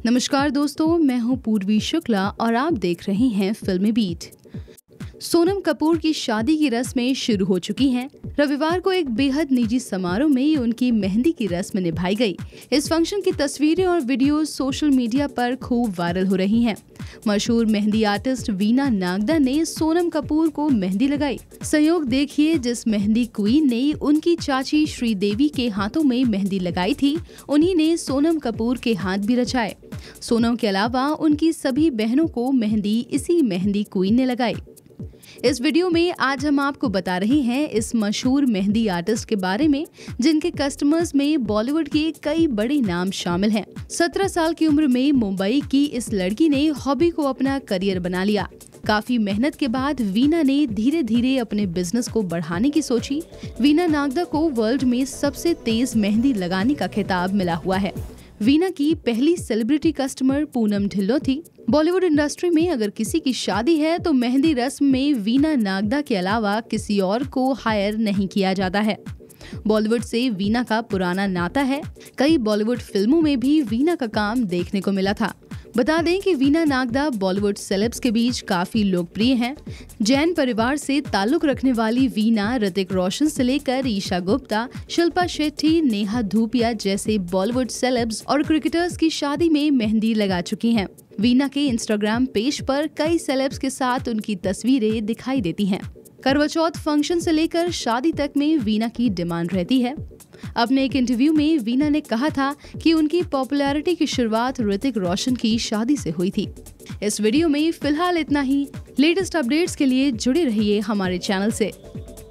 नमस्कार दोस्तों, मैं हूं पूर्वी शुक्ला और आप देख रहे हैं फिल्मी बीट। सोनम कपूर की शादी की रस्में शुरू हो चुकी हैं। रविवार को एक बेहद निजी समारोह में उनकी मेहंदी की रस्म निभाई गई। इस फंक्शन की तस्वीरें और वीडियो सोशल मीडिया पर खूब वायरल हो रही हैं। मशहूर मेहंदी आर्टिस्ट वीना नागदा ने सोनम कपूर को मेहंदी लगाई। संयोग देखिए, जिस मेहंदी क्वीन ने उनकी चाची श्रीदेवी के हाथों में मेहंदी लगाई थी, उन्हीं ने सोनम कपूर के हाथ भी रचाए। सोनम के अलावा उनकी सभी बहनों को मेहंदी इसी मेहंदी क्वीन ने लगाई। इस वीडियो में आज हम आपको बता रहे हैं इस मशहूर मेहंदी आर्टिस्ट के बारे में, जिनके कस्टमर्स में बॉलीवुड के कई बड़े नाम शामिल हैं। 17 साल की उम्र में मुंबई की इस लड़की ने हॉबी को अपना करियर बना लिया। काफी मेहनत के बाद वीना ने धीरे धीरे अपने बिजनेस को बढ़ाने की सोची। वीना नागदा को वर्ल्ड में सबसे तेज मेहंदी लगाने का खिताब मिला हुआ है। वीना की पहली सेलिब्रिटी कस्टमर पूनम ढिल्लों थी। बॉलीवुड इंडस्ट्री में अगर किसी की शादी है तो मेहंदी रस्म में वीना नागदा के अलावा किसी और को हायर नहीं किया जाता है। बॉलीवुड से वीना का पुराना नाता है। कई बॉलीवुड फिल्मों में भी वीना का काम देखने को मिला था। बता दें कि वीना नागदा बॉलीवुड सेलेब्स के बीच काफी लोकप्रिय हैं। जैन परिवार से ताल्लुक रखने वाली वीना ऋतिक रोशन से लेकर ईशा गुप्ता, शिल्पा शेट्टी, नेहा धूपिया जैसे बॉलीवुड सेलेब्स और क्रिकेटर्स की शादी में मेहंदी लगा चुकी हैं। वीना के इंस्टाग्राम पेज पर कई सेलेब्स के साथ उनकी तस्वीरें दिखाई देती हैं। करवा चौथ फंक्शन से लेकर शादी तक में वीना की डिमांड रहती है। अपने एक इंटरव्यू में वीना ने कहा था कि उनकी पॉपुलैरिटी की शुरुआत ऋतिक रोशन की शादी से हुई थी। इस वीडियो में फिलहाल इतना ही। लेटेस्ट अपडेट्स के लिए जुड़े रहिए हमारे चैनल से।